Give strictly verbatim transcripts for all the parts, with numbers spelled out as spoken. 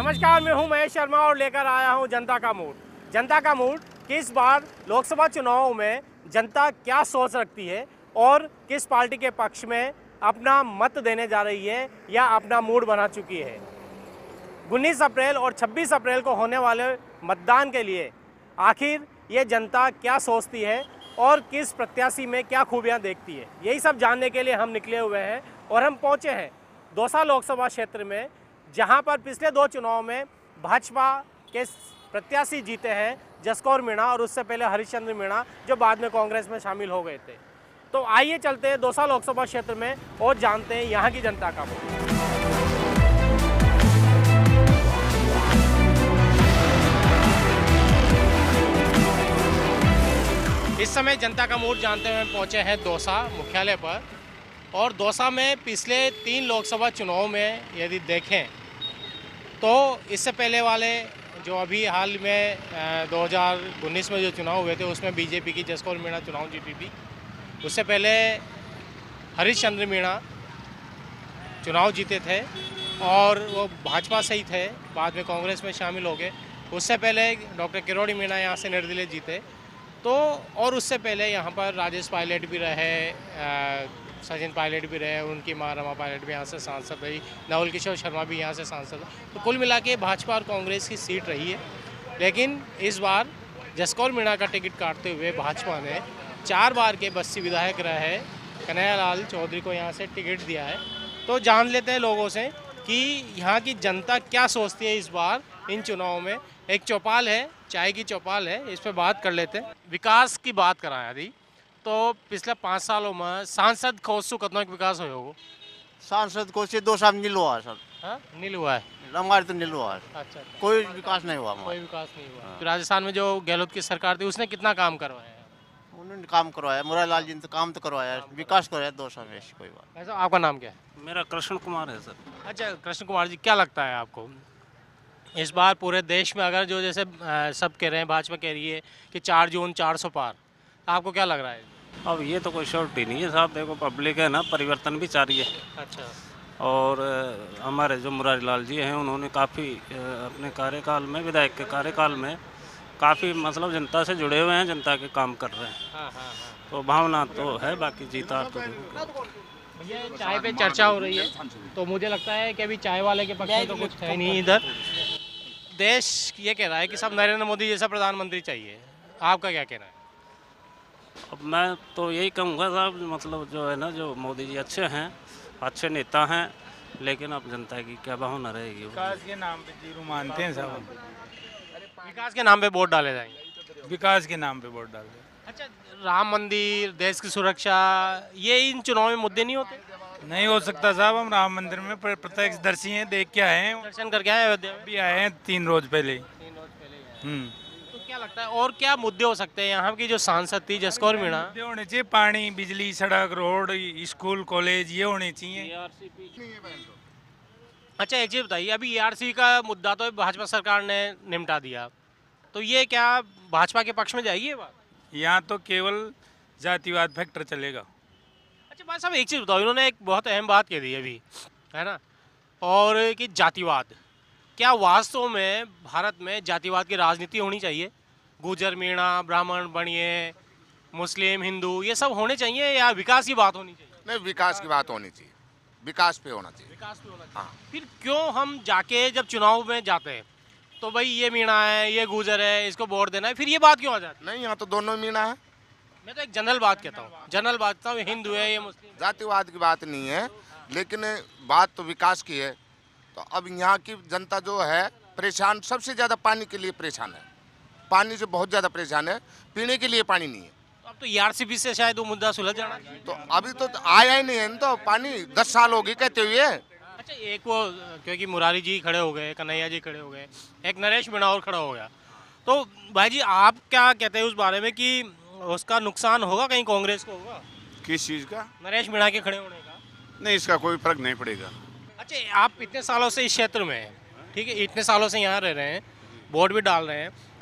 नमस्कार, मैं हूं महेश शर्मा और लेकर आया हूं जनता का मूड। जनता का मूड कि इस बार लोकसभा चुनावों में जनता क्या सोच रखती है और किस पार्टी के पक्ष में अपना मत देने जा रही है या अपना मूड बना चुकी है। उन्नीस अप्रैल और छब्बीस अप्रैल को होने वाले मतदान के लिए आखिर ये जनता क्या सोचती है और किस प्रत्याशी में क्या खूबियां देखती है, यही सब जानने के लिए हम निकले हुए हैं और हम पहुंचे हैं दौसा लोकसभा क्षेत्र में, जहां पर पिछले दो चुनाव में भाजपा के प्रत्याशी जीते हैं जसकौर मीणा और उससे पहले हरिश्चंद्र मीणा, जो बाद में कांग्रेस में शामिल हो गए थे। तो आइए चलते हैं दौसा लोकसभा क्षेत्र में और जानते हैं यहाँ की जनता का मूड। इस समय जनता का मूड जानते हुए पहुंचे हैं दौसा मुख्यालय पर, और दौसा में पिछले तीन लोकसभा चुनाव में यदि देखें तो इससे पहले वाले जो अभी हाल में दो हज़ार उन्नीस में जो चुनाव हुए थे उसमें बीजेपी की जसकौर मीणा चुनाव जीती थी। उससे पहले हरिश्चंद्र मीणा चुनाव जीते थे और वो भाजपा से ही थे, बाद में कांग्रेस में शामिल हो गए। उससे पहले डॉक्टर किरोड़ी मीणा यहाँ से निर्दलीय जीते, तो और उससे पहले यहाँ पर राजेश पायलट भी रहे, आ, सचिन पायलट भी रहे, उनकी माँ रमा पायलट भी यहाँ से सांसद रही, नवल किशोर शर्मा भी यहाँ से सांसद। तो कुल मिला के भाजपा और कांग्रेस की सीट रही है। लेकिन इस बार जसकौर मीणा का टिकट काटते हुए भाजपा ने चार बार के बस्सी विधायक रहे कन्हैयालाल चौधरी को यहाँ से टिकट दिया है। तो जान लेते हैं लोगों से कि यहाँ की जनता क्या सोचती है इस बार इन चुनावों में। एक चौपाल है, चाय की चौपाल है, इस पर बात कर लेते हैं। विकास की बात कराया यदि तो पिछले पाँच सालों में सांसद खोसु कितना विकास हो होगा? सांसद को से दो साल नील हुआ है सर। हाँ, नील हुआ है हमारे तो नील हुआ है। अच्छा, कोई विकास नहीं हुआ हमारा। कोई विकास नहीं हुआ। हाँ। तो राजस्थान में जो गहलोत की सरकार थी उसने कितना काम करवाया है? उन्होंने काम करवाया, मुरारीलाल जी ने तो काम तो करवाया, विकास करवाया दो साल में। कोई बात। ऐसा आपका नाम क्या है? मेरा कृष्ण कुमार है सर। अच्छा कृष्ण कुमार जी, क्या लगता है आपको इस बार पूरे देश में अगर जो जैसे आ, सब कह रहे हैं, भाजपा कह रही है कि चार जून चार सौ पार, आपको क्या लग रहा है? अब ये तो कोई श्योरिटी नहीं है साहब, देखो पब्लिक है ना, परिवर्तन भी चाह रही है। अच्छा। और अ, हमारे जो मुरारीलाल जी हैं उन्होंने काफ़ी अपने कार्यकाल में, विधायक के कार्यकाल में काफ़ी मतलब जनता से जुड़े हुए हैं, जनता के काम कर रहे हैं। हाँ हाँ हाँ। तो भावना तो है, बाकी जीता तो भैया चाय पे चर्चा हो रही है तो मुझे लगता है कि अभी चाय वाले के पक्ष में तो कुछ है नहीं। इधर देश ये कह रहा है कि सब नरेंद्र मोदी जैसा प्रधानमंत्री चाहिए, आपका क्या कहना है? अब मैं तो यही कहूँगा साहब, मतलब जो है ना, जो मोदी जी अच्छे हैं, अच्छे नेता हैं, लेकिन अब जनता की क्या भावना रहेगी? विकास के नाम पे जीरो मानते हैं साहब। विकास के नाम पे वोट डाले जाएंगे? विकास के नाम पे वोट डाल दे। अच्छा, राम मंदिर, देश की सुरक्षा, ये इन चुनाव में मुद्दे नहीं होते? नहीं हो सकता साहब, हम राम मंदिर में प्रत्यक्ष दर्शी हैं, देख के आए हैं, दर्शन करके आए अयोध्या में? भी आए हैं तीन रोज पहले। तीन रोज पहले ही आए। हम्म तो क्या लगता है और क्या मुद्दे हो सकते हैं? यहाँ की जो सांसद थी जसकौर मीणा, मुद्दे होने चाहिए, पानी, बिजली, सड़क, रोड, स्कूल, कॉलेज, ये होने चाहिए। अच्छा एक चीज़ बताइए, अभी ए आर सी का मुद्दा तो भाजपा सरकार ने निपटा दिया, तो ये क्या भाजपा के पक्ष में जाएगी ये बात? यहाँ तो केवल जातिवाद फैक्टर चलेगा। अच्छा भाई साहब, एक चीज़ बताओ, इन्होंने एक बहुत अहम बात कह दी अभी, है ना, और कि जातिवाद, क्या वास्तव में भारत में जातिवाद की राजनीति होनी चाहिए? गुजर, मीणा, ब्राह्मण, बनिए, मुस्लिम, हिंदू, ये सब होने चाहिए या विकास की बात होनी चाहिए? नहीं, विकास की बात होनी चाहिए, विकास पे होना चाहिए। विकास पे होना चाहिए। हाँ। फिर क्यों हम जाके जब चुनाव में जाते हैं तो भाई ये मीणा है, ये गुजर है, इसको वोट देना है, फिर ये बात क्यों आ जाती है? नहीं, यहाँ तो दोनों मीणा है। मैं तो एक जनरल बात कहता हूँ, जनरल बात कहता हूँ, हिंदू है, ये मुस्लिम। जातिवाद की बात नहीं है, लेकिन बात तो विकास की है। तो अब यहाँ की जनता जो है परेशान, सबसे ज़्यादा पानी के लिए परेशान है, पानी से बहुत ज़्यादा परेशान है, पीने के लिए पानी नहीं है। तो अब तो ई आर सी पी से शायद वो मुद्दा सुलझ जाना चाहिए। तो अभी तो आया ही नहीं है न, तो पानी दस साल हो गए कहते हुए। अच्छा, एक वो क्योंकि मुरारी जी खड़े हो गए, कन्हैया जी खड़े हो गए, एक नरेश मीणा और खड़ा हो गया, तो भाई जी आप क्या कहते हैं उस बारे में कि उसका नुकसान होगा कहीं कांग्रेस को होगा? किस चीज़ का? नरेश मीणा के खड़े होने का? नहीं, इसका कोई फर्क नहीं पड़ेगा। अच्छा, आप इतने सालों से इस क्षेत्र में हैं, ठीक है, इतने सालों से यहाँ रह रहे हैं, वोट भी डाल रहे हैं,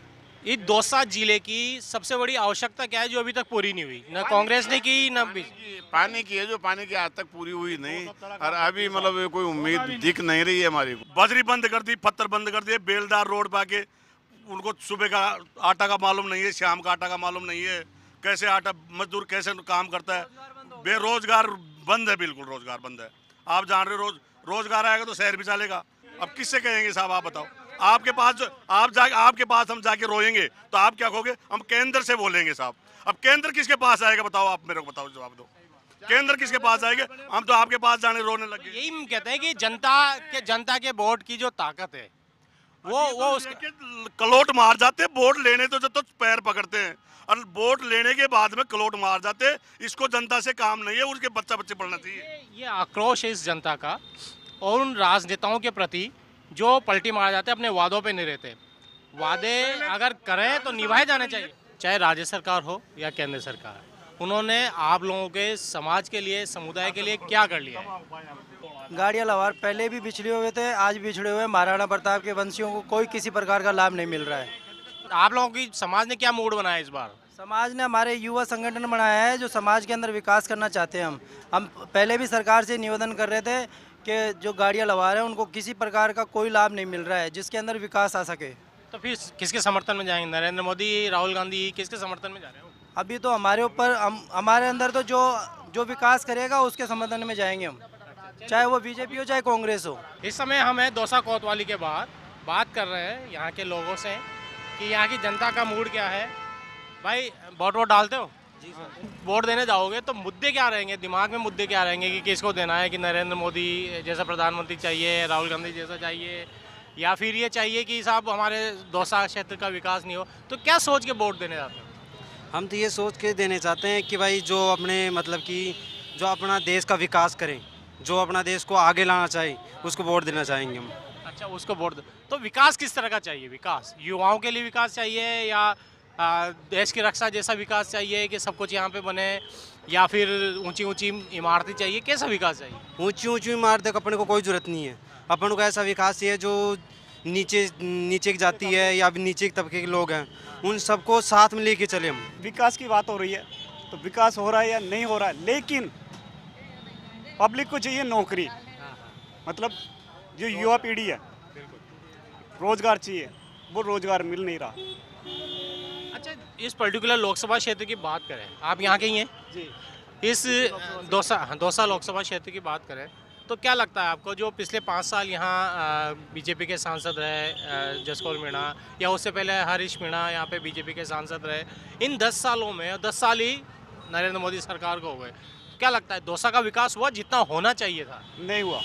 इस दौसा जिले की सबसे बड़ी आवश्यकता क्या है जो अभी तक पूरी नहीं हुई? न कांग्रेस ने की न भी। पानी की है जो पानी की आज तक पूरी हुई नहीं, और अभी मतलब कोई उम्मीद दिख नहीं रही है हमारी को। बजरी बंद कर दी, पत्थर बंद कर दिए, बेलदार रोड पे आके उनको सुबह का आटा का मालूम नहीं है, शाम का आटा का मालूम नहीं है, कैसे आटा मजदूर कैसे काम करता है। बेरोजगार बंद है, बिल्कुल रोजगार बंद है। आप जान रहे रोज रोजगार आएगा तो शहर भी चलेगा। अब किससे कहेंगे साहब, आप बताओ। आपके पास जो आप जा आपके पास हम जाके रोएंगे तो आप क्या कहोगे? हम केंद्र से बोलेंगे साहब। अब केंद्र किसके पास आएगा बताओ, आप मेरे को बताओ, जवाब दो। केंद्र किसके पास आएगा? हम तो आपके पास जाने रोने लगे। यही हम कहते हैं कि जनता के जनता के वोट की जो ताकत है वो वो उसके कलोट मार जाते। वोट लेने तो जो तो पैर पकड़ते हैं, और वोट लेने के बाद में कलोट मार जाते। इसको जनता से काम नहीं है, उसके बच्चा बच्चे पढ़ना चाहिए। ये आक्रोश है इस जनता का और उन राजनेताओं के प्रति जो पलटी मार जाते हैं, अपने वादों पे नहीं रहते। वादे अगर करें तो निभाए जाने चाहिए, चाहे राज्य सरकार हो या केंद्र सरकार। उन्होंने आप लोगों के समाज के लिए, समुदाय के लिए क्या कर लिया है? गाड़ियाँ लवार पहले भी बिछड़े हुए थे, आज भी बिछड़े हुए हैं। महाराणा प्रताप के वंशियों को कोई किसी प्रकार का लाभ नहीं मिल रहा है। आप लोगों की समाज ने क्या मूड बनाया इस बार? समाज ने हमारे युवा संगठन बनाया है जो समाज के अंदर विकास करना चाहते हैं। हम हम पहले भी सरकार से निवेदन कर रहे थे कि जो गाड़ियाँ लवार हैं उनको किसी प्रकार का कोई लाभ नहीं मिल रहा है जिसके अंदर विकास आ सके। तो फिर किसके समर्थन में जाएंगे? नरेंद्र मोदी, राहुल गांधी, किसके समर्थन में जा रहे हो? अभी तो हमारे ऊपर हम हमारे अंदर तो जो जो विकास करेगा उसके समर्थन में जाएंगे हम, चाहे वो बीजेपी हो चाहे कांग्रेस हो। इस समय हम हैं दौसा कोतवाली के बाद बात कर रहे हैं यहाँ के लोगों से कि यहाँ की जनता का मूड क्या है। भाई वोट वोट डालते हो? जी सर। वोट देने जाओगे तो मुद्दे क्या रहेंगे दिमाग में? मुद्दे क्या रहेंगे कि किसको देना है? कि नरेंद्र मोदी जैसा प्रधानमंत्री चाहिए, राहुल गांधी जैसा चाहिए, या फिर ये चाहिए कि साहब हमारे दौसा क्षेत्र का विकास नहीं हो? तो क्या सोच के वोट देने जाते हो? हम तो ये सोच के देने चाहते हैं कि भाई जो अपने मतलब कि जो अपना देश का विकास करें, जो अपना देश को आगे लाना चाहे, उसको वोट देना चाहेंगे हम। अच्छा, उसको वोट दो। तो विकास किस तरह का चाहिए? विकास युवाओं के लिए विकास चाहिए या आ, देश की रक्षा जैसा विकास चाहिए कि सब कुछ यहाँ पे बने, या फिर ऊंची ऊंची इमारतें चाहिए? कैसा विकास चाहिए? ऊंची ऊंची इमारतें का अपने को कोई ज़रूरत नहीं है। अपन को ऐसा विकास चाहिए जो नीचे नीचे की जाती है या नीचे के तबके के लोग हैं, उन सबको साथ में लेके चले हम। विकास की बात हो रही है तो विकास हो रहा है या नहीं हो रहा है, लेकिन पब्लिक को चाहिए नौकरी। मतलब जो युवा पीढ़ी है रोजगार चाहिए, वो रोजगार मिल नहीं रहा। अच्छा, इस पर्टिकुलर लोकसभा क्षेत्र की बात करें, आप यहाँ के ही हैं जी। इस दौसा दौसा लोकसभा क्षेत्र की बात करें तो क्या लगता है आपको, जो पिछले पाँच साल यहाँ बीजेपी के सांसद रहे जसकौर मीणा, या उससे पहले हरीश मीणा यहाँ पे बीजेपी के सांसद रहे, इन दस सालों में दस साल ही नरेंद्र मोदी सरकार को हो गए, क्या लगता है दौसा का विकास हुआ जितना होना चाहिए था? नहीं हुआ,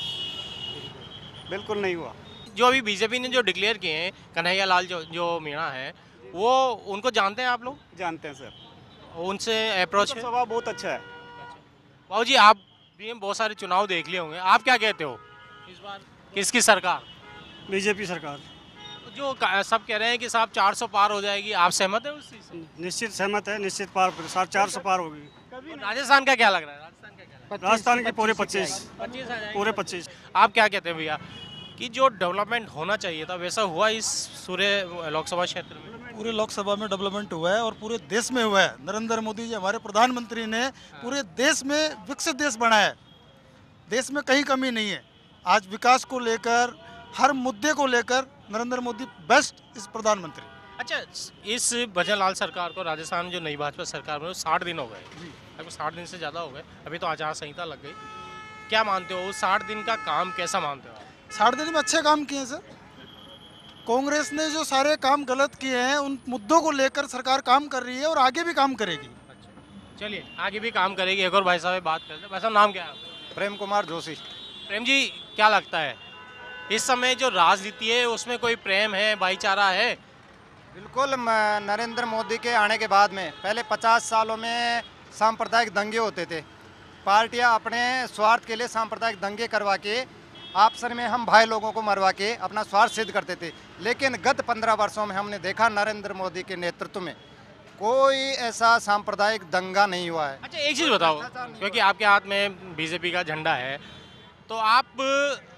बिल्कुल नहीं हुआ। जो अभी बीजेपी ने जो डिक्लेयर किए हैं, कन्हैया लाल जो जो मीणा है, वो उनको जानते हैं आप लोग? जानते हैं सर, उनसे अप्रोच है? स्वभाव बहुत अच्छा है। बाबू जी, आप भी बहुत सारे चुनाव देख लिए होंगे, आप क्या कहते हो इस बार किसकी सरकार? बीजेपी सरकार। जो सब कह रहे हैं कि साहब चार सौ पार हो जाएगी, आप सहमत है उस चीज से? निश्चित सहमत है, निश्चित पार साढ़े चार सौ पार होगी। राजस्थान का क्या लग रहा है? राजस्थान का क्या लग रहा है? राजस्थान के पूरे पच्चीस पच्चीस आ जाएंगे। पूरे पच्चीस। आप क्या कहते हैं भैया कि जो डेवलपमेंट होना चाहिए था वैसा हुआ इस पूरे लोकसभा क्षेत्र में? पूरे लोकसभा में डेवलपमेंट हुआ है और पूरे देश में हुआ है। नरेंद्र मोदी जी हमारे प्रधानमंत्री ने पूरे देश में विकसित देश बनाया है। देश में कहीं कमी नहीं है। आज विकास को लेकर, हर मुद्दे को लेकर नरेंद्र मोदी बेस्ट इस प्रधानमंत्री। अच्छा, इस भजन लाल सरकार को राजस्थान में जो नई भाजपा सरकार में साठ दिन हो गए, अभी साठ दिन से ज़्यादा हो गए, अभी तो आचार संहिता लग गई, क्या मानते हो उस साठ दिन का काम कैसा मानते हो आप? साठ दिन में अच्छे काम किए सर। कांग्रेस ने जो सारे काम गलत किए हैं उन मुद्दों को लेकर सरकार काम कर रही है और आगे भी काम करेगी। चलिए, आगे भी काम करेगी। एक और भाई साहब बात करते हैं। भाई साहब, नाम क्या है? प्रेम कुमार जोशी। प्रेम जी, क्या लगता है इस समय जो राजनीति है उसमें कोई प्रेम है, भाईचारा है? बिल्कुल, नरेंद्र मोदी के आने के बाद में पहले पचास सालों में सांप्रदायिक दंगे होते थे। पार्टियां अपने स्वार्थ के लिए सांप्रदायिक दंगे करवा के आपस में हम भाई लोगों को मरवा के अपना स्वार्थ सिद्ध करते थे। लेकिन गत पंद्रह वर्षों में हमने देखा नरेंद्र मोदी के नेतृत्व में कोई ऐसा सांप्रदायिक दंगा नहीं हुआ है। अच्छा, एक चीज़ बताओ, क्योंकि आपके हाथ में बीजेपी का झंडा है तो आप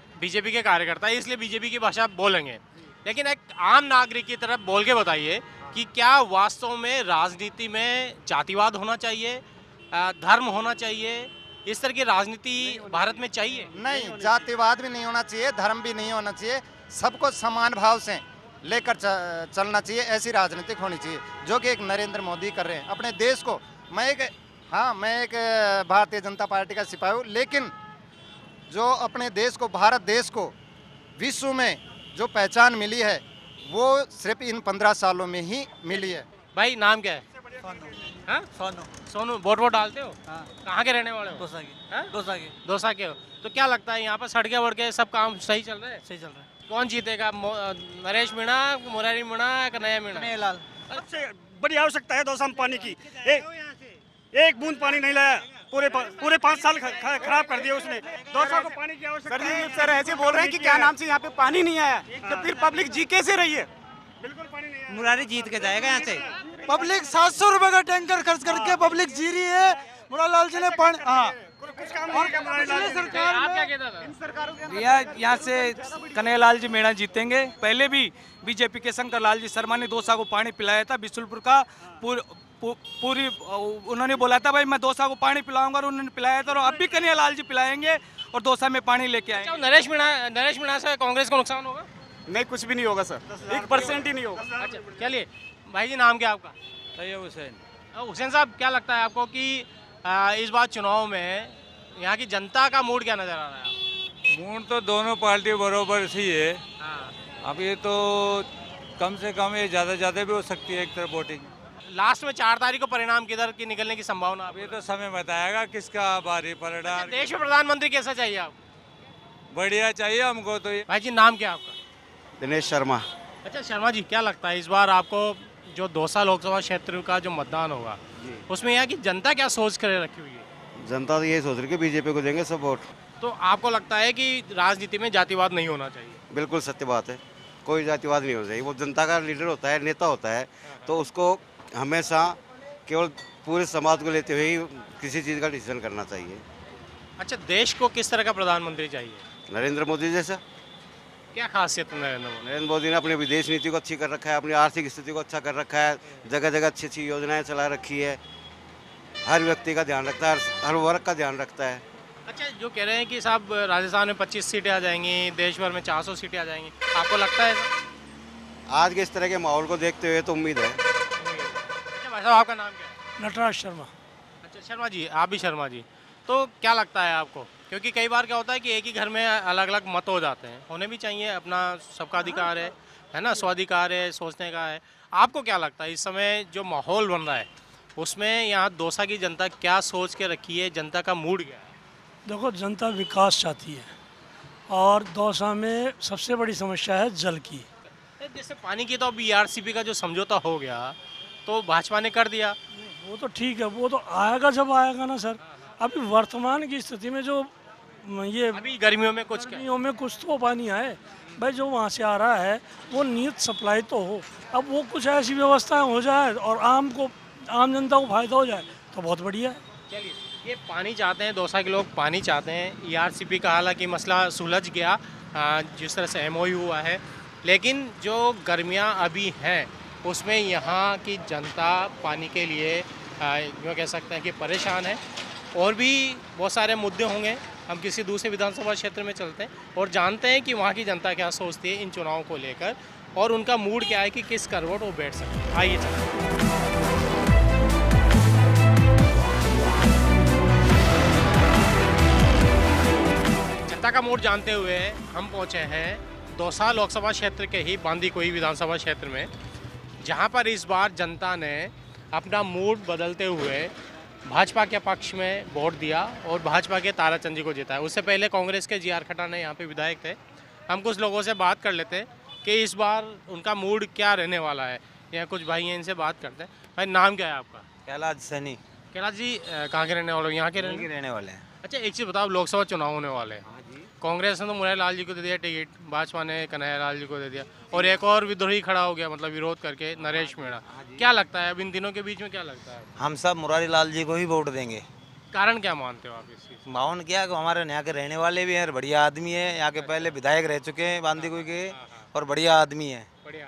बीजेपी के कार्यकर्ता है, इसलिए बीजेपी की भाषा बोलेंगे, लेकिन एक आम नागरिक की तरफ बोल के बताइए कि क्या वास्तव में राजनीति में जातिवाद होना चाहिए, अ, धर्म होना चाहिए, इस तरह की राजनीति भारत में चाहिए? नहीं, जातिवाद भी नहीं होना चाहिए, धर्म भी नहीं होना चाहिए, सबको समान भाव से लेकर च- चलना चाहिए। ऐसी राजनीतिक होनी चाहिए जो कि एक नरेंद्र मोदी कर रहे हैं अपने देश को। मैं एक हाँ मैं एक भारतीय जनता पार्टी का सिपाही हूँ, लेकिन जो अपने देश को, भारत देश को विश्व में जो पहचान मिली है वो सिर्फ इन पंद्रह सालों में ही मिली है। भाई नाम क्या है? हाँ? सोनू। सोनू, वोट वोट डालते हो? हाँ। कहाँ के रहने वाले हो? दौसा की। हाँ? दौसा की। दौसा के हो। तो क्या लगता है यहाँ पर सड़कें वड़के सब काम सही चल रहे हैं? सही चल रहा है। कौन जीतेगा, मो- नरेश मीणा, मुरारी मीणा, कन्हैया मीणा? कन्हैयालाल। सबसे बड़ी आवश्यकता है दौसा में पानी की। एक एक बूंद पानी नहीं लाया, पूरे पूरे पाँच साल ख- ख- खराब कर दिया उसने। दौसा को पानी की आवश्यकता है। सर ऐसे बोल रहे हैं कि क्या नाम से यहाँ पे पानी नहीं आया, तो फिर पब्लिक जी कैसे रही है? बिल्कुल पानी नहीं आया। मुरारी जीत के जाएगा यहाँ से। पब्लिक सात सौ रुपए का टैंकर खर्च करके पब्लिक जी रही है। मुरारीलाल जी ने पानी हाँ कुछ काम नहीं किया मुरारीलाल जी ने। आप क्या कहता था? भैया यहाँ से कन्हैयालाल जी मीणा जीतेंगे। पहले भी बीजेपी के शंकर लाल जी शर्मा ने दौसा को पानी पिलाया था, बिशुलपुर का पूर, पू, पूरी उन्होंने बोला था भाई मैं दौसा को पानी पिलाऊंगा, और उन्होंने पिलाया था। और अब भी कन्हैयालाल जी पिलाएंगे और दौसा में पानी लेके आएंगे। अच्छा, नरेश मीणा नरेश मीणा से कांग्रेस को नुकसान होगा? नहीं, कुछ भी नहीं होगा सर, एक परसेंट ही नहीं होगा। अच्छा, चलिए भाई जी, नाम क्या आपका? तैयब हुसैन। अ, हुसैन साहब, क्या लगता है आपको कि अ, इस बार चुनाव में यहाँ की जनता का मूड क्या नजर आ रहा है? मूड तो दोनों पार्टी बराबर सी है। हाँ। अब ये तो कम से कम ये ज़्यादा ज़्यादा भी हो सकती है एक तरफ वोटिंग। लास्ट में चार तारीख को परिणाम किधर की निकलने की संभावना? अब ये तो समय बताएगा किसका भारी परिणाम। अच्छा, देश में प्रधानमंत्री कैसा चाहिए आपको? बढ़िया चाहिए हमको तो ये। भाई जी, नाम क्या आपका? दिनेश शर्मा। अच्छा शर्मा जी, क्या लगता है इस बार आपको जो दौसा लोकसभा क्षेत्र का जो मतदान होगा उसमें यहाँ की जनता क्या सोच कर रखी हुई है? जनता तो यही सोच रही है कि बीजेपी को देंगे सब वोट। तो आपको लगता है कि राजनीति में जातिवाद नहीं होना चाहिए? बिल्कुल सत्य बात है, कोई जातिवाद नहीं हो चाहिए। वो जनता का लीडर होता है, नेता होता है, तो उसको हमेशा केवल पूरे समाज को लेते हुए ही किसी चीज़ का डिसीजन करना चाहिए। अच्छा, देश को किस तरह का प्रधानमंत्री चाहिए? नरेंद्र मोदी जैसा। क्या खासियत है नरेंद्र मोदी? नरेंद्र मोदी ने अपनी विदेश नीति को अच्छी कर रखा है, अपनी आर्थिक स्थिति को अच्छा कर रखा है, जगह जगह अच्छी अच्छी योजनाएं चला रखी है, हर व्यक्ति का ध्यान रखता है, हर हर वर्ग का ध्यान रखता है। अच्छा, जो कह रहे हैं कि साहब राजस्थान में पच्चीस सीटें आ जाएंगी, देश भर में चार सौ सीटें आ जाएंगी, आपको लगता है? आज के इस तरह के माहौल को देखते हुए तो उम्मीद है। अच्छा भाई साहब, आपका नाम क्या है? नटराज शर्मा। अच्छा शर्मा जी, आप भी शर्मा जी, तो क्या लगता है आपको? क्योंकि कई बार क्या होता है कि एक ही घर में अलग अलग मत हो जाते हैं, होने भी चाहिए, अपना सबका अधिकार है है ना, स्वाधिकार है, सोचने का है। आपको क्या लगता है इस समय जो माहौल बन रहा है उसमें यहाँ दौसा की जनता क्या सोच के रखी है, जनता का मूड क्या है? देखो, जनता विकास चाहती है और दौसा में सबसे बड़ी समस्या है जल की। जैसे पानी की तो अब ई आर सी पी का जो समझौता हो गया तो भाजपा ने कर दिया। वो तो ठीक है, वो तो आएगा जब आएगा ना सर। अभी वर्तमान की स्थिति में जो ये अभी गर्मियों में कुछ गर्मियों में कुछ तो पानी आए भाई, जो वहाँ से आ रहा है वो नियत सप्लाई तो हो। अब वो कुछ ऐसी व्यवस्थाएं हो जाए और आम को आम जनता को फायदा हो जाए तो बहुत बढ़िया है। चलिए, ये पानी चाहते हैं, दौसा के लोग पानी चाहते हैं। ई आर सी पी का हालांकि मसला सुलझ गया जिस तरह से एम ओ यू हुआ है, लेकिन जो गर्मियाँ अभी हैं उसमें यहाँ की जनता पानी के लिए यूँ कह सकते हैं कि परेशान है। और भी बहुत सारे मुद्दे होंगे, हम किसी दूसरे विधानसभा क्षेत्र में चलते हैं और जानते हैं कि वहाँ की जनता क्या सोचती है इन चुनावों को लेकर और उनका मूड क्या है कि किस करवट वो बैठ सकते हैं। आइए चलते हैं। जनता का मूड जानते हुए हम पहुँचे हैं दौसा लोकसभा क्षेत्र के ही बांदीकुई विधानसभा क्षेत्र में, जहाँ पर इस बार जनता ने अपना मूड बदलते हुए भाजपा के पक्ष में वोट दिया और भाजपा के ताराचंद जी को जिताया। उससे पहले कांग्रेस के जी आर खट्टाना यहाँ पे विधायक थे। हम कुछ लोगों से बात कर लेते हैं कि इस बार उनका मूड क्या रहने वाला है। यहाँ कुछ भाई हैं, इनसे बात करते हैं। भाई नाम क्या है आपका? कैलाश सैनी। कैलाश जी, कहाँ के रहने वाले हो? यहाँ के रहने रहने वाले हैं। अच्छा, एक चीज़ बताओ, लोकसभा चुनाव होने वाले हैं, कांग्रेस ने तो मुरारी लाल जी को दे दिया टिकट, भाजपा ने कन्हैया लाल जी को दे दिया और एक और विद्रोही खड़ा हो गया, मतलब विरोध करके, नरेश मीणा। क्या लगता है अब इन दिनों के बीच में क्या लगता है? हम सब मुरारी लाल जी को ही वोट देंगे। कारण क्या मानते हो आप इस चीज़? माहौल क्या है, हमारे यहाँ के रहने वाले भी हैं, बढ़िया आदमी है, यहाँ के पहले विधायक रह चुके हैं बांदीकुई के और बढ़िया आदमी है। बढ़िया आदमी है।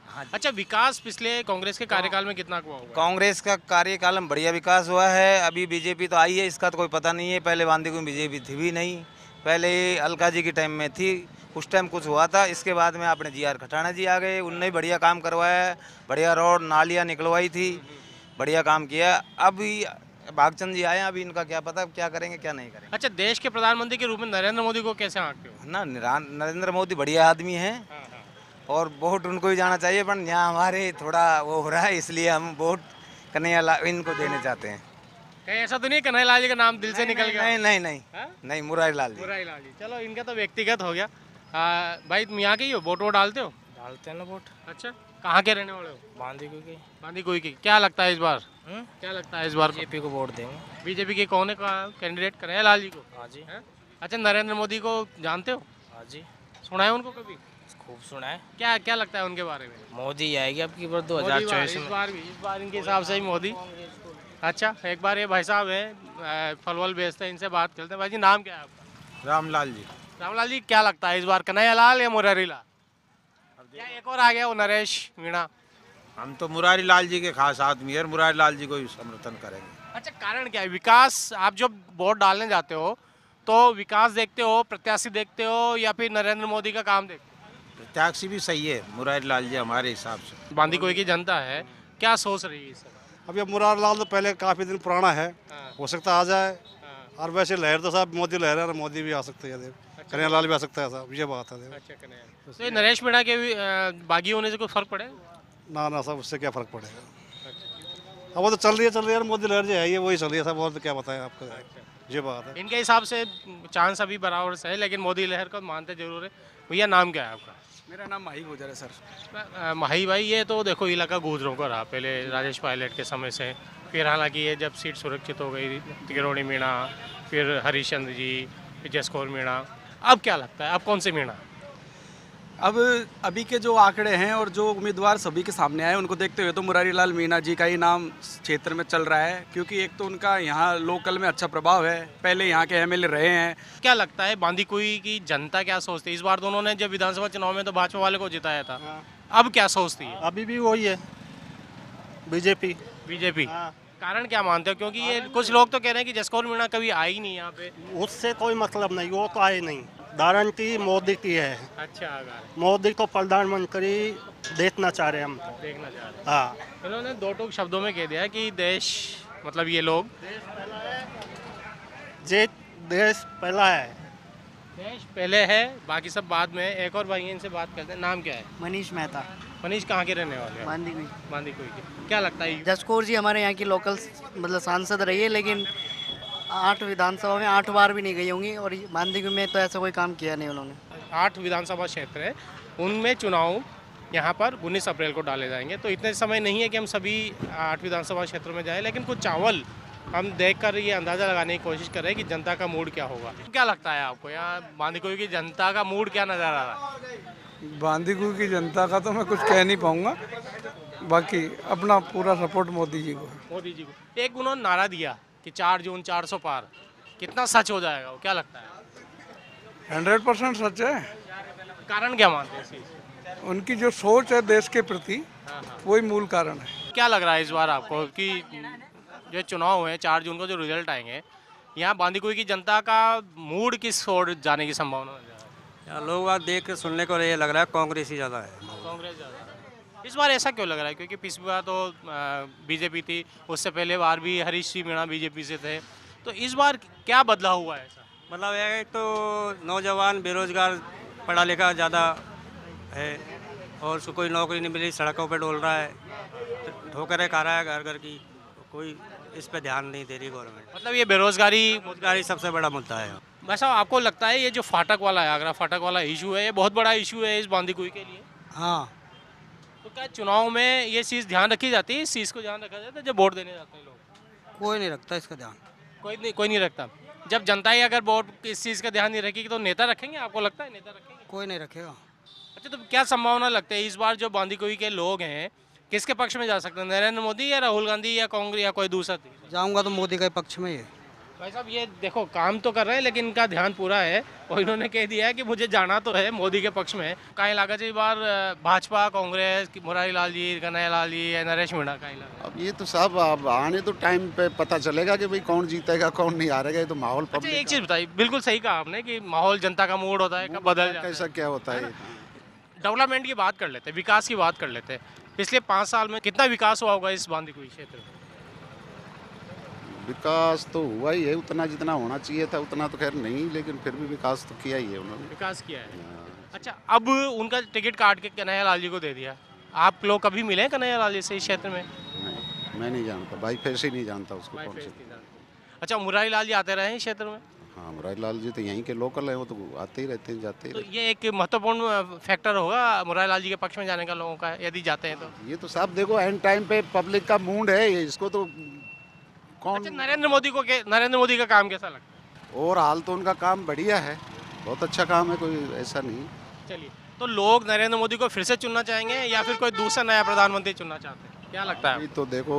अच्छा, विकास पिछले कांग्रेस के कार्यकाल में कितना हुआ होगा? कांग्रेस का कार्यकाल में बढ़िया विकास हुआ है। अभी बीजेपी तो आई है, इसका तो कोई पता नहीं है। पहले बांदी में बीजेपी थी भी नहीं, पहले अलका जी के टाइम में थी, उस टाइम कुछ हुआ था। इसके बाद में अपने जी आर खटाना जी आ गए, उनने भी बढ़िया काम करवाया है, बढ़िया रोड नालियाँ निकलवाई थी, बढ़िया काम किया। अभी भागचंद जी आए, अभी इनका क्या पता क्या करेंगे क्या नहीं करेंगे। अच्छा, देश के प्रधानमंत्री के रूप में नरेंद्र मोदी को कैसे आंकते हो? ना, नरेंद्र मोदी बढ़िया आदमी हैं और वोट उनको ही जाना चाहिए, पर यहाँ हमारे थोड़ा वो हो रहा है, इसलिए हम वोट कन्हैया लाल इनको देने चाहते हैं। कहीं ऐसा तो नहीं कन्हैया लाल जी का नाम दिल से निकल गया? नहीं नहीं नहीं नहीं, मुरारी लाल जी। मुरारी लाल जी, चलो इनका तो व्यक्तिगत हो गया। आ, भाई तुम यहाँ के ही हो, वोट वोट डालते हो? डालते हैं ना वोट। अच्छा, कहाँ के रहने वाले हो? बांदी की। बांदी कोई की। क्या लगता है इस बार? हुँ? क्या लगता है इस बार बीजेपी को वोट देंगे। बीजेपी के कौन है कैंडिडेट? कन्हैया लाल जी को? हाँ जी। है? अच्छा, नरेंद्र मोदी को जानते हो? हाँ जी। सुना है उनको कभी? खूब सुना है। क्या क्या लगता है उनके बारे में? मोदी आएगी अब की बार दो हजार चौबीस में। इस बार भी, इस बार इनके हिसाब से ही मोदी। अच्छा, एक बार ये भाई साहब हैं, फल वल बेचते हैं, इनसे बात करते हैं। भाई जी, नाम क्या है आपका? रामलाल जी। रामलाल जी, क्या लगता है इस बार कन्हैया लाल या मुरारी लाल? क्या एक और आ गया वो नरेश मीणा? हम तो मुरारी लाल जी के खास आदमी है, मुरारी लाल जी को ही समर्थन करेंगे। अच्छा, कारण क्या है? विकास, आप जब वोट डालने जाते हो तो विकास देखते हो, प्रत्याशी देखते हो, या फिर नरेंद्र मोदी का काम देखते हो? प्रत्याशी भी सही है मुरारी लाल जी हमारे हिसाब से। बांदी कोई की जनता है, क्या सोच रही है इस समय? अभी मुरारी लाल तो पहले काफ़ी दिन पुराना है, हो सकता आ जाए। और वैसे लहर तो साहब मोदी लहर है, और मोदी भी आ सकते हैं, कन्हैया लाल भी आ सकता है साहब, ये बात है। अच्छा, कन्हैया। तो ये नरेश मीणा के भी बागी होने से कोई फर्क पड़ेगा? ना ना साहब, उससे क्या फ़र्क पड़ेगा। अब वो तो चल रही है चल रही है मोदी लहर जो है ये वही चल रही है साहब, और तो क्या बताएं आपको, ये बात है। इनके हिसाब से चांस अभी बराबर से है, लेकिन मोदी लहर को मानते जरूर है। भैया, नाम क्या है आपका? मेरा नाम माही गुजर है सर। माही भाई, ये तो देखो इलाका गुजरों का रहा पहले राजेश पायलट के समय से, फिर हालांकि ये जब सीट सुरक्षित हो गई, किरोड़ी मीणा, फिर हरिश्चंद्र जी, फिर जसकौर मीणा, अब क्या लगता है अब कौन से मीणा? अब अभी के जो आंकड़े हैं और जो उम्मीदवार सभी के सामने आए उनको देखते हुए तो मुरारी लाल मीणा जी का ही नाम क्षेत्र में चल रहा है, क्योंकि एक तो उनका यहाँ लोकल में अच्छा प्रभाव है, पहले यहाँ के एमएलए रहे हैं। क्या लगता है बांदीकुई की जनता क्या सोचती है? इस बार दोनों ने जब विधानसभा चुनाव में तो भाजपा वाले को जिताया था, अब क्या सोचती है? अभी भी वही है, बीजेपी। बीजेपी। कारण क्या मानते हो? क्योंकि ये कुछ लोग तो कह रहे हैं कि जसकौर मीणा कभी आई नहीं यहाँ पे। उससे कोई मतलब नहीं, वो तो आए नहीं, गारंटी मोदी की है। अच्छा, मोदी को प्रधानमंत्री देखना चाह रहे हैं हम तो। देखना चाह रहे हैं। हाँ, इन्होंने दो टूक शब्दों में कह दिया कि देश, मतलब ये लोग जे देश पहला है, देश पहले है, बाकी सब बाद में। एक और भाई इनसे बात करते हैं, नाम क्या है? मनीष मेहता। मनीष, कहाँ के रहने वाले हैं? बांदी कोई। बांदी कोई के। क्या लगता है? जसकौर जी हमारे यहाँ की लोकल मतलब सांसद रही है, लेकिन आठ विधानसभा में आठ बार भी नहीं गई होंगी, और बांदी में तो ऐसा कोई काम किया नहीं उन्होंने। आठ विधानसभा क्षेत्र है, उनमें चुनाव यहाँ पर उन्नीस अप्रैल को डाले जाएंगे, तो इतने समय नहीं है कि हम सभी आठ विधानसभा क्षेत्रों में जाएं, लेकिन कुछ चावल हम देखकर ये अंदाज़ा लगाने की कोशिश कर रहे हैं कि जनता का मूड क्या होगा। क्या लगता है आपको यहाँ बांदीकुई की जनता का मूड क्या नज़र आ रहा है? बांदीकुई की जनता का तो मैं कुछ कह नहीं पाऊँगा, बाकी अपना पूरा सपोर्ट मोदी जी को। मोदी जी को। एक उन्होंने नारा दिया कि चार जून चार सौ पार, कितना सच हो जाएगा वो, क्या लगता है? हंड्रेड परसेंट सच है। कारण क्या मानते हैं इस चीज़? उनकी जो सोच है देश के प्रति, वही मूल कारण है। क्या लग रहा है इस बार आपको कि जो चुनाव है चार जून को जो रिजल्ट आएंगे, यहाँ बांदीकुई की जनता का मूड किस ओर जाने की संभावना है? यहाँ लोग बात देख के सुनने को ये लग रहा है कांग्रेस ही ज़्यादा है। कांग्रेस ज़्यादा है। इस बार ऐसा क्यों लग रहा है? क्योंकि पिछली बार तो बीजेपी थी, उससे पहले बार भी हरीश जी मीणा बीजेपी से थे, तो इस बार क्या बदला हुआ है ऐसा? मतलब एक तो नौजवान बेरोजगार, पढ़ा लिखा ज़्यादा है, और उसको कोई नौकरी नहीं मिली, सड़कों पे डोल रहा है, ठोकरें खा रहा है घर घर की, कोई इस पे ध्यान नहीं दे रही गवर्नमेंट। मतलब ये बेरोजगारी बेरोजगारी सबसे बड़ा मुद्दा है। वैसा आपको लगता है ये जो फाटक वाला है, आगरा फाटक वाला इशू है, ये बहुत बड़ा इशू है इस बांदीकुई के लिए? हाँ। तो क्या चुनाव में ये चीज़ ध्यान रखी जाती है, इस चीज़ को ध्यान रखा जाता है जब वोट देने जाते हैं लोग? कोई नहीं रखता इसका ध्यान। कोई नहीं कोई नहीं रखता। जब जनता ही अगर वोट इस चीज़ का ध्यान नहीं रखेगी तो नेता रखेंगे? आपको लगता है नेता रखेंगे? कोई नहीं रखेगा। अच्छा, तो क्या संभावना लगता है इस बार जो बांदीकुई के लोग हैं किसके पक्ष में जा सकते हैं? नरेंद्र मोदी या राहुल गांधी या कांग्रेस या कोई दूसरा? जाऊंगा तो मोदी के पक्ष में ही है। भाई साहब ये देखो काम तो कर रहे हैं लेकिन इनका ध्यान पूरा है और इन्होंने कह दिया है कि मुझे जाना तो है मोदी के पक्ष में। कहीं लगा इस बार भाजपा, कांग्रेस, मुरारी लाल जी, कन्हैया लाल जी या नरेश मीणा कहीं लगा? अब ये तो सब अब आने तो टाइम पे पता चलेगा कि भाई कौन जीतेगा कौन नहीं हारेगा। ये तो माहौल अच्छा एक चीज़ बताइए, बिल्कुल सही कहा आपने कि माहौल जनता का मूड होता है, कब बदल जाता है, कैसा क्या होता है। डेवलपमेंट की बात कर लेते हैं, विकास की बात कर लेते हैं। पिछले पाँच साल में कितना विकास हुआ होगा इस बांदीकुई क्षेत्र में? विकास तो हुआ ही है उतना जितना होना चाहिए था, उतना तो खैर नहीं, लेकिन फिर भी विकास तो किया ही है उन्होंने। विकास किया है। अच्छा अब उनका टिकट काट के कन्हैया लाल जी को दे दिया, आप लोग कभी मिले हैं कन्हैया लाल जी से इस क्षेत्र में? नहीं, मैं नहीं जानता, भाई फिर से नहीं जानता उसको कौन से। अच्छा मुरारी लाल जी आते रहे हैं इस क्षेत्र में? हाँ मुरारी लाल जी तो यहीं के लोकल हैं, वो तो आते ही रहते हैं, जाते ही तो ये एक महत्वपूर्ण फैक्टर होगा मुरारी लाल जी के पक्ष में जाने का लोगों का, यदि जाते हैं तो? ये तो साहब देखो एंड टाइम पे पब्लिक का मूड है, इसको तो कौन। अच्छा नरेंद्र मोदी को नरेंद्र मोदी का काम कैसा लगता है? और हाल तो उनका काम बढ़िया है, बहुत अच्छा काम है, कोई ऐसा नहीं। चलिए तो लोग नरेंद्र मोदी को फिर से चुनना चाहेंगे या फिर कोई दूसरा नया प्रधानमंत्री चुनना चाहते हैं, क्या लगता है? तो देखो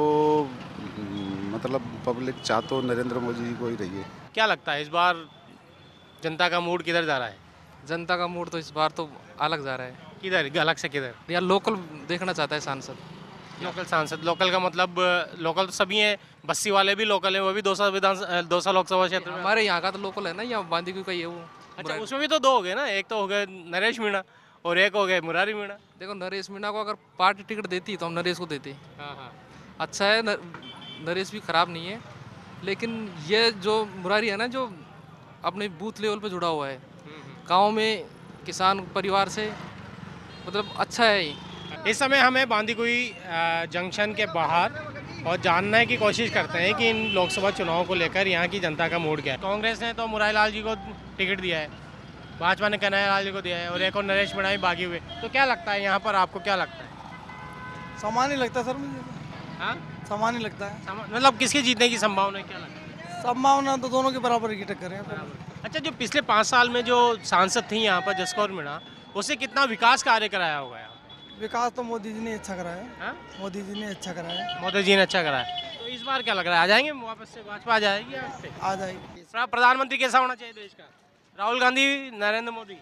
मतलब पब्लिक चाह तो नरेंद्र मोदी जी को ही रही है। क्या लगता है इस बार जनता का मूड किधर जा रहा है? जनता का मूड तो इस बार तो अलग जा रहा है। किधर अलग से किधर? यार लोकल देखना चाहता है सांसद। लोकल सांसद, लोकल का मतलब लोकल तो सभी हैं, बस्सी वाले भी लोकल हैं, वो भी दौसा विधान दौसा लोकसभा क्षेत्र में। हमारे यहाँ का तो लोकल है ना, यहाँ बांदीकुई का ही है वो। अच्छा उसमें भी तो दो हो गए ना, एक तो हो गए नरेश मीणा और एक हो गए मुरारी मीणा। देखो नरेश मीणा को अगर पार्टी टिकट देती तो हम नरेश को देते। हाँ हाँ अच्छा है, नरेश भी खराब नहीं है, लेकिन ये जो मुरारी है ना, जो अपने बूथ लेवल पे जुड़ा हुआ है, गांव में किसान परिवार से, मतलब अच्छा है। इस समय हमें बांदीकुई जंक्शन के बाहर और जानने की कोशिश करते हैं कि इन लोकसभा चुनाव को लेकर यहाँ की जनता का मूड क्या है। कांग्रेस ने तो मुरारी लाल जी को टिकट दिया है, भाजपा ने कन्हैया लाल जी को दिया है और एक और नरेश मीणा भी बागी हुए। तो क्या लगता है यहाँ पर, आपको क्या लगता है? सामान्य लगता है सर मुझे। हाँ सामान्य लगता है। मतलब किसके जीतने की संभावना है, क्या लगता है? संभावना तो दोनों के बराबर की टक्कर है। अच्छा जो पिछले पाँच साल में जो सांसद थी यहाँ पर जसकौर मीणा, उससे कितना विकास कार्य कराया होगा यहाँ? विकास तो मोदी जी ने अच्छा कराया है। मोदी जी ने अच्छा कराया। मोदी जी ने अच्छा कराया। तो इस बार क्या लग रहा है, आ जाएंगे वापस से, भाजपा आ जाएगी? आ जाएगी। प्रधानमंत्री कैसा होना चाहिए देश का? राहुल गांधी, नरेंद्र मोदी?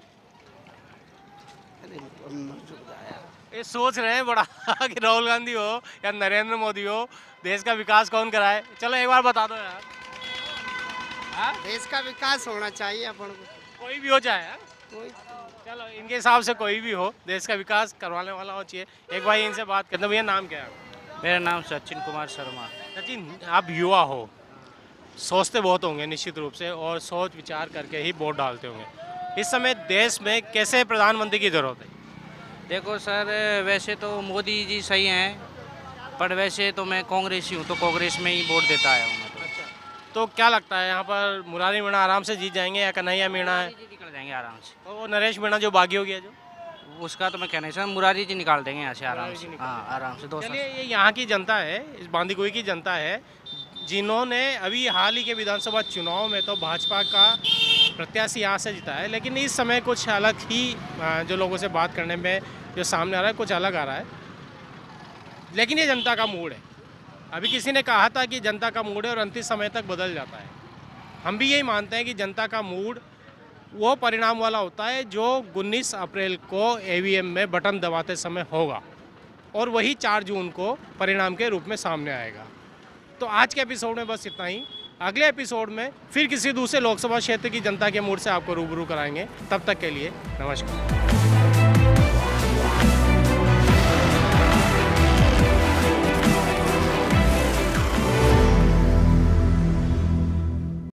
ये सोच रहे हैं बड़ा कि राहुल गांधी हो या नरेंद्र मोदी हो, देश का विकास कौन कराए? चलो एक बार बता दो यार। हाँ? देश का विकास होना चाहिए अपन को, कोई भी हो चाहे। कोई चलो इनके हिसाब से कोई भी हो, देश का विकास करवाने वाला हो चाहिए। एक भाई इनसे बात करते हैं। भैया नाम क्या है? मेरा नाम सचिन कुमार शर्मा। सचिन आप युवा हो, सोचते बहुत होंगे निश्चित रूप से और सोच विचार करके ही वोट डालते होंगे। इस समय देश में कैसे प्रधानमंत्री की जरूरत है? देखो सर वैसे तो मोदी जी सही हैं, पर वैसे तो मैं कांग्रेसी हूँ, तो कांग्रेस में ही वोट देता आया हूँ मैं तो। अच्छा तो क्या लगता है यहाँ पर मुरारी मीणा आराम से जीत जाएंगे या कन्हैया मीणा है? निकल जाएंगे आराम से। वो नरेश मीणा जो बागी हो गया जो, उसका तो मैं कहना सर मुरारी जी निकाल देंगे यहाँ से आराम से। हाँ आराम से दो। चलिए ये यहाँ की जनता है, इस बांदीकुई की जनता है, जिन्होंने अभी हाल ही के विधानसभा चुनाव में तो भाजपा का प्रत्याशी यहाँ से जीता है, लेकिन इस समय कुछ अलग ही जो लोगों से बात करने में जो सामने आ रहा है कुछ अलग आ रहा है। लेकिन ये जनता का मूड है। अभी किसी ने कहा था कि जनता का मूड है और अंतिम समय तक बदल जाता है। हम भी यही मानते हैं कि जनता का मूड वो परिणाम वाला होता है जो उन्नीस अप्रैल को ईवीएम में बटन दबाते समय होगा और वही चार जून को परिणाम के रूप में सामने आएगा। तो आज के एपिसोड में बस इतना ही। अगले एपिसोड में फिर किसी दूसरे लोकसभा क्षेत्र की जनता के मूड से आपको रूबरू कराएंगे। तब तक के लिए नमस्कार।